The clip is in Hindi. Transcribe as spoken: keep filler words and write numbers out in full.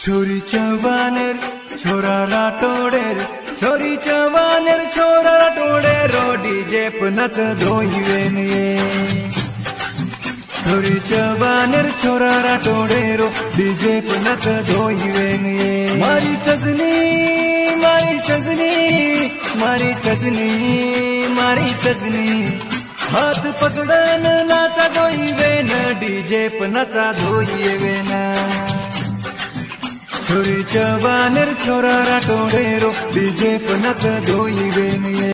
छोरी चवानेर छोरा राटोडेर छोरी चवानेर छोरा राटोडेर डीजे पे नच धोईवेन ये छोरी चवानेर छोरा राटोडेर डीजे पे नच धोईवेन ये मारी सजनी मारी सजनी मारी सजनी मारी सजनी हाथ पकड़न नाचा धोईवेन डीजे पे नचा धोईवेन छोरी चवानेर छोरा राटोडेर डीजे पे नच धोईवेन ये।